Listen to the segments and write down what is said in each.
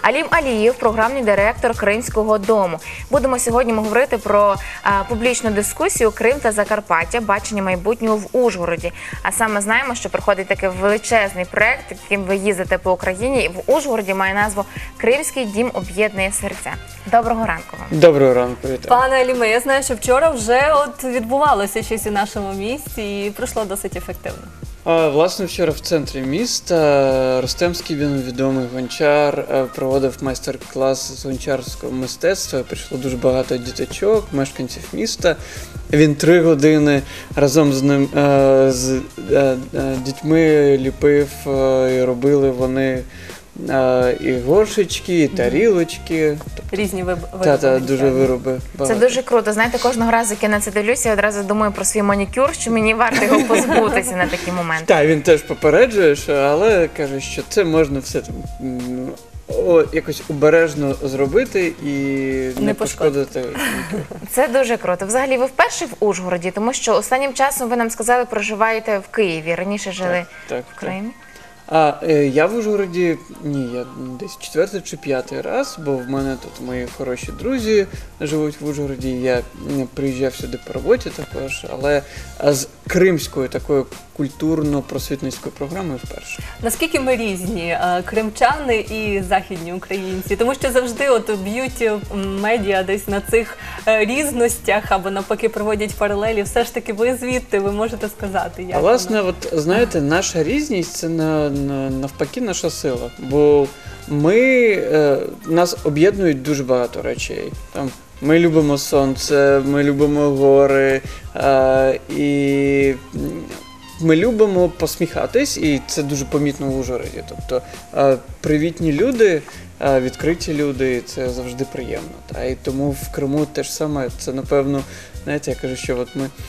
Алім Алієв, програмний директор Кримського дому. Будемо сьогодні говорити про публічну дискусію «Крим та Закарпаття. Бачення майбутнього в Ужгороді». А саме знаємо, що проходить такий величезний проєкт, яким ви їздите по Україні. І в Ужгороді має назву «Кримський дім об'єднує серця». Доброго ранку вам. Доброго ранку, вітаю. Пане Аліме, я знаю, що вчора вже відбувалося щось у нашому місті і пройшло досить ефективно. Власне, вчора в центрі міста Ростемський відомий гончар проводив майстер-клас з гончарського мистецтва. Прийшло дуже багато діточок, мешканців міста. Він 3 години разом з дітьми ліпив і робили вони і горшечки, і тарілочки. Різні вироби. Так, дуже вироби. Це дуже круто. Знаєте, кожного разу, як я на це дивлюся, я одразу думаю про свій манікюр, що мені варто його позбутися на такі моменти. Так, він теж попереджує, але каже, що це можна все якось обережно зробити і не пошкодити. Це дуже круто. Взагалі, ви вперше в Ужгороді, тому що останнім часом, ви нам сказали, проживаєте в Києві. Раніше жили в Кримі. Я в Ужгороді, я десь 4-й чи 5-й раз, бо в мене тут мої хороші друзі живуть в Ужгороді, я приїжджав сюди по роботі також, але з кримською такою культурно-просвітницькою програмою вперше. Наскільки ми різні, кримчани і західні українці? Тому що завжди б'ють медіа десь на цих різностях або навпаки проводять паралелі. Все ж таки ви звідти, ви можете сказати, як власне, знаєте, наша різність – це навпаки наша сила, бо нас об'єднують дуже багато речей. Ми любимо сонце, ми любимо гори, і ми любимо посміхатись, і це дуже помітно в Ужгороді. Тобто привітні люди, відкриті люди, і це завжди приємно. І тому в Криму те ж саме, це напевно, знаєте, я кажу, що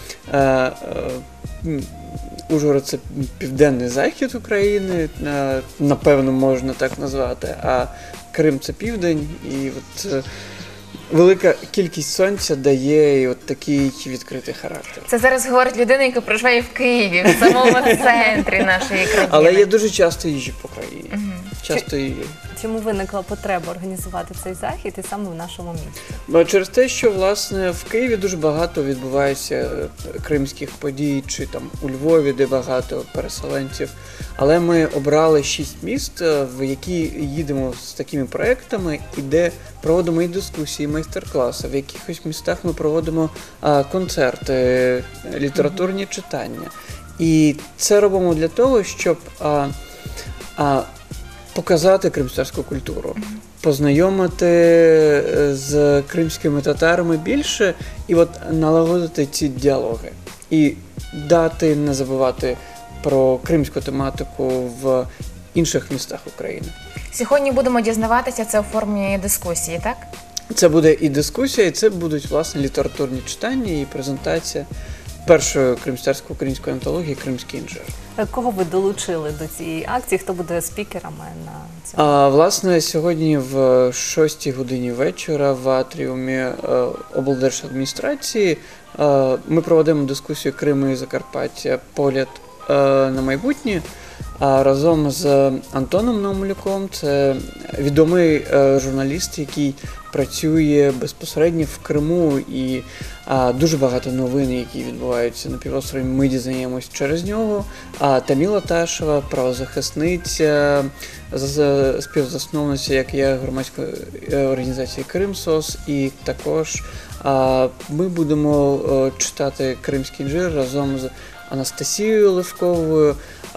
Ужгород – це південний захід України, напевно, можна так назвати, а Крим – це південь, і велика кількість сонця дає і такий відкритий характер. Це зараз говорить людина, яка проживає в Києві, в самому центрі нашої країни. Але я дуже часто їжджу по країні. Чому виникла потреба організувати цей захід і саме в нашому місті? Через те, що, власне, в Києві дуже багато відбувається кримських подій, чи у Львові, де багато переселенців. Але ми обрали 6 міст, в які їдемо з такими проєктами, і де проводимо і дискусії, і майстер-класи. В якихось містах ми проводимо концерти, літературні читання. І це робимо для того, щоб показати кримську культуру, познайомити з кримськими татарами більше і налагодити ці діалоги. І не забувати про кримську тематику в інших містах України. Сьогодні будемо дізнаватися, це оформлення дискусії, так? Це буде і дискусія, і це будуть, власне, літературні читання і презентація першої кримсько-української антології «Кримський інжир». Кого ви долучили до цієї акції? Хто буде спікерами на цьому? Власне, сьогодні в 6-й годині вечора в атріумі облдержадміністрації ми проведемо дискусію «Крим і Закарпаття. Погляд на майбутнє». Разом з Антоном Номлюком, це відомий журналіст, який працює безпосередньо в Криму, і дуже багато новин, які відбуваються на півострові, ми дізнаємось через нього. Таміла Ташева, правозахисниця, співзасновниця, як я, громадської організації «Кримсос», і також ми будемо читати «Кримський інжир» разом з Анастасією Левковою,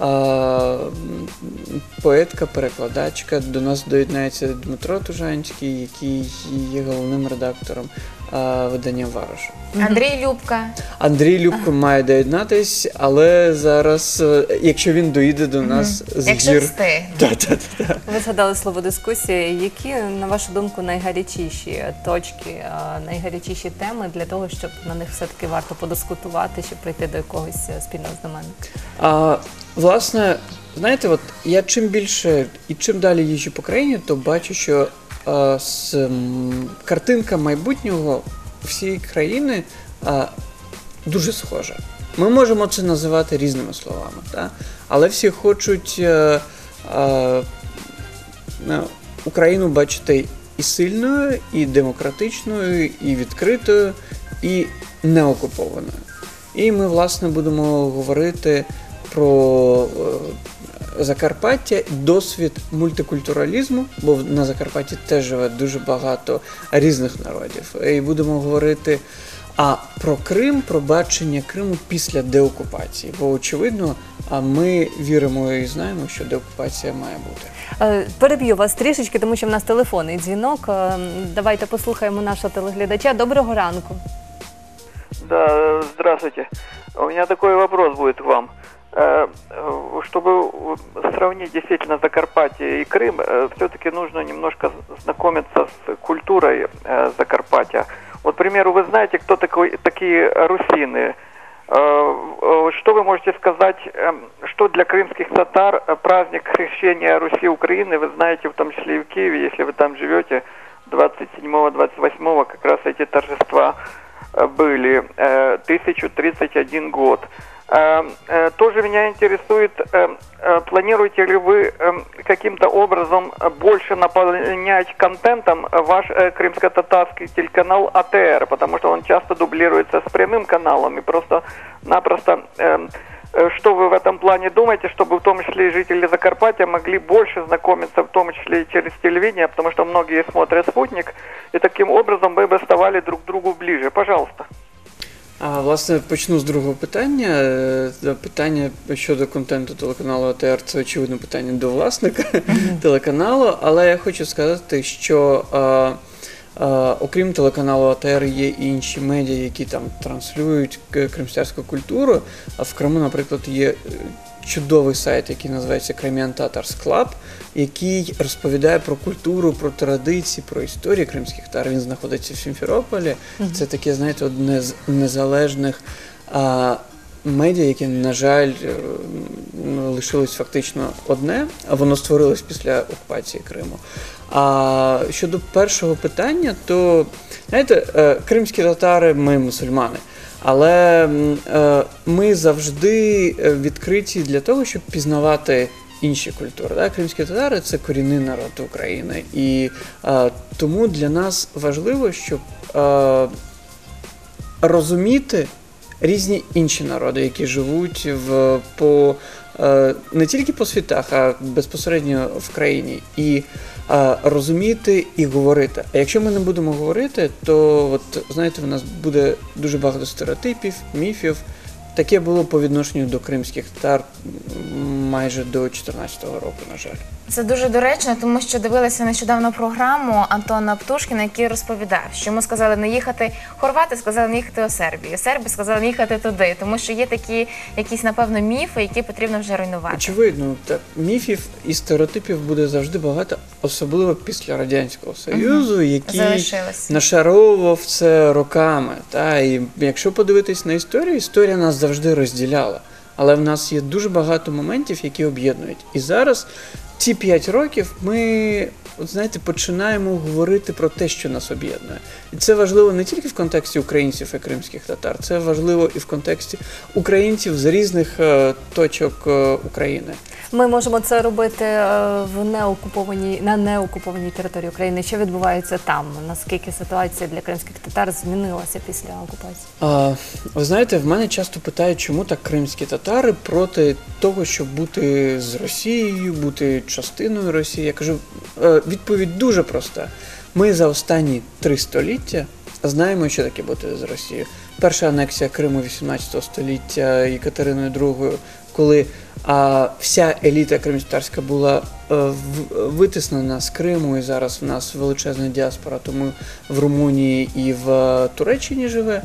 поетка, перекладачка. До нас доєднається Дмитро Тужанський, який є головним редактором видання «Варош». Андрій Любка має доєднатись, але зараз, якщо він доїде до нас з гір... Якщо встигне. Ви згадали слово «дискусія». Які, на вашу думку, найгарячіші точки, найгарячіші теми для того, щоб на них все-таки варто подискутувати, щоб прийти до якогось спільного знаменника? Власне, знаєте, я чим більше і чим далі їжджу по країні, то бачу, що картинка майбутнього всієї країни дуже схожа. Ми можемо це називати різними словами, але всі хочуть Україну бачити і сильною, і демократичною, і відкритою, і неокупованою. І ми, власне, будемо говорити про Закарпаття, досвід мультикультуралізму, бо на Закарпатті теж живе дуже багато різних народів. І будемо говорити про Крим, про бачення Криму після деокупації. Бо, очевидно, ми віримо і знаємо, що деокупація має бути. Переб'ю вас трішечки, тому що в нас телефонний дзвінок. Давайте послухаємо нашого телеглядача. Доброго ранку. Да, здравствуйте. У меня такой вопрос будет к вам. Чтобы сравнить действительно Закарпатье и Крым, все-таки нужно немножко знакомиться с культурой Закарпатья. Вот, к примеру, вы знаете, кто такие русины? Что вы можете сказать, что для крымских татар праздник крещения Руси Украины, вы знаете, в том числе и в Киеве, если вы там живете, 27-28 как раз эти торжества были, 1031 год. Тоже меня интересует, планируете ли вы каким-то образом больше наполнять контентом ваш крымско-татарский телеканал АТР, потому что он часто дублируется с прямым каналом, и просто-напросто, что вы в этом плане думаете, чтобы в том числе и жители Закарпатья могли больше знакомиться, в том числе и через телевидение, потому что многие смотрят «Спутник», и таким образом мы бы ставали друг к другу ближе. Пожалуйста. Власне, почну з другого питання. Питання щодо контенту телеканалу АТР – це, очевидно, питання до власника телеканалу, але я хочу сказати, що окрім телеканалу АТР є і інші медіа, які там транслюють кримську культуру. А в Криму, наприклад, є чудовий сайт, який називається Crimean Tatars Club, який розповідає про культуру, про традиції, про історію кримських татар. Він знаходиться в Сімферополі. Це таке, знаєте, одне з незалежних медіа, яке, на жаль, лишилось фактично одне, а воно створилось після окупації Криму. А щодо першого питання, то, знаєте, кримські татари, ми мусульмани. Але ми завжди відкриті для того, щоб пізнавати інші культури. Кримські татари – це корінний народ України. І тому для нас важливо, щоб розуміти різні інші народи, які живуть не тільки по світах, а безпосередньо в країні. І розуміти і говорити. А якщо ми не будемо говорити, то, от, знаєте, в нас буде дуже багато стереотипів, міфів. Таке було по відношенню до кримських татар майже до 2014 року, на жаль. Це дуже доречно, тому що дивилася нещодавно програму Антона Птушкіна, який розповідав, що йому сказали не їхати, хорвати сказали не їхати у Сербію, серби сказали не їхати туди, тому що є такі якісь, напевно, міфи, які потрібно вже руйнувати. Очевидно, так, міфів і стереотипів буде завжди багато, особливо після Радянського Союзу, який нашаровував це роками. І якщо подивитись на історію, історія нас завжди розділяла. Але в нас є дуже багато моментів, які об'єднують. І зараз, ці 5 років, ми, от знаєте, починаємо говорити про те, що нас об'єднує. І це важливо не тільки в контексті українців і кримських татар, це важливо і в контексті українців з різних точок України. Ми можемо це робити на неокупованій території України. Що відбувається там? Наскільки ситуація для кримських татар змінилася після окупації? Ви знаєте, в мене часто питають, чому так кримські татари проти того, щоб бути з Росією, бути частиною Росії. Я кажу, відповідь дуже проста. Ми за останні 3 століття знаємо, що таке бути з Росією. Перша анексія Криму 18 століття Екатериною II, коли вся еліта кримськотатарська була витиснена з Криму, і зараз в нас величезна діаспора, тому в Румунії і в Туреччині живе.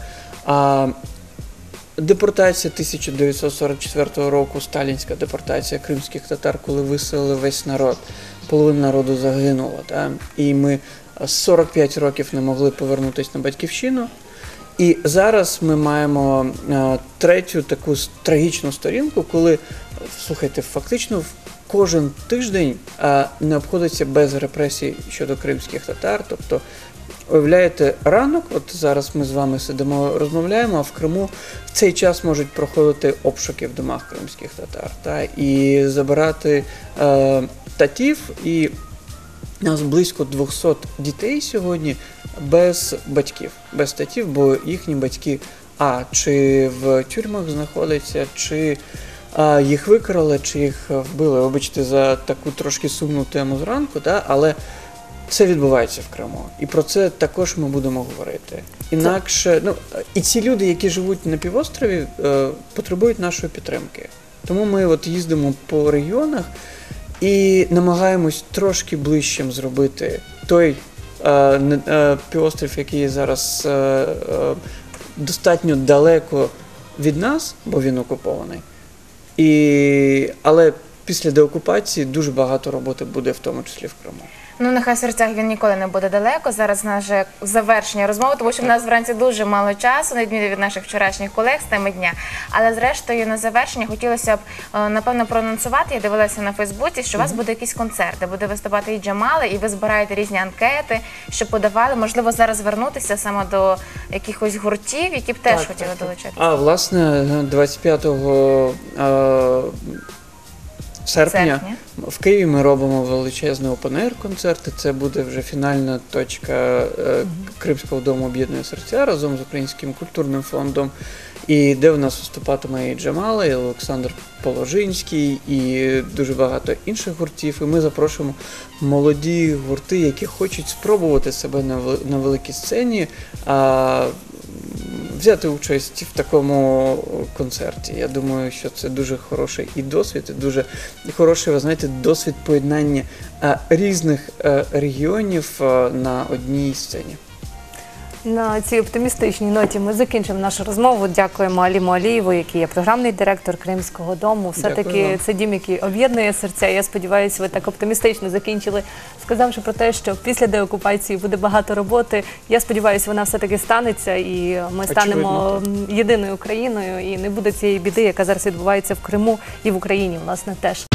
Депортація 1944 року, сталінська депортація кримських татар, коли виселили весь народ, половина народу загинула. І ми 45 років не могли повернутися на батьківщину. І зараз ми маємо третю таку трагічну сторінку, коли, слухайте, фактично кожен тиждень не обходиться без репресій щодо кримських татар. Тобто, уявляєте, ранок, от зараз ми з вами сидимо, розмовляємо, а в Криму в цей час можуть проходити обшуки в домах кримських татар, і забирати татів, і У нас близько 200 дітей сьогодні без батьків, без татів, бо їхні батьки чи в тюрмах знаходяться, чи їх викрали, чи їх вбили. Вибачте за таку трошки сумну тему зранку, але це відбувається в Криму. І про це також ми будемо говорити. Інакше, і ці люди, які живуть на півострові, потребують нашої підтримки. Тому ми їздимо по регіонах і намагаємось трошки ближчим зробити той півострів, який зараз достатньо далеко від нас, бо він окупований. Але після деокупації дуже багато роботи буде, в тому числі в Криму. Нехай в серцях він ніколи не буде далеко. Зараз наше завершення розмови, тому що в нас вранці дуже мало часу, на відміну від наших вчорашніх колег з теми дня. Але зрештою на завершення хотілося б, напевно, проанонсувати. Я дивилася на Фейсбуці, що у вас буде якийсь концерт, де буде виступати і Джамали, і ви збираєте різні анкети, щоб подавали. Можливо, зараз звернутися саме до якихось гуртів, які б теж хотіли долучитися. Власне, 25 серпня в Києві ми робимо величезний опен-ейр-концерт. Це буде вже фінальна точка Кримського дому об'єднує серця разом з Українським культурним фондом. І де у нас виступатиме і Джамала, і Олександр Положинський, і дуже багато інших гуртів. І ми запрошуємо молоді гурти, які хочуть спробувати себе на великій сцені, взяти участь в такому концерті. Я думаю, що це дуже хороший і досвід, і дуже хороший, ви знаєте, досвід поєднання різних регіонів на одній сцені. На цій оптимістичній ноті ми закінчимо нашу розмову. Дякуємо Аліму Алієву, який є програмний директор Кримського дому. Все-таки це дім, який об'єднує серця. Я сподіваюся, ви так оптимістично закінчили, сказавши про те, що після деокупації буде багато роботи. Я сподіваюся, вона все-таки станеться, і ми станемо єдиною країною, і не буде цієї біди, яка зараз відбувається в Криму і в Україні, власне, теж.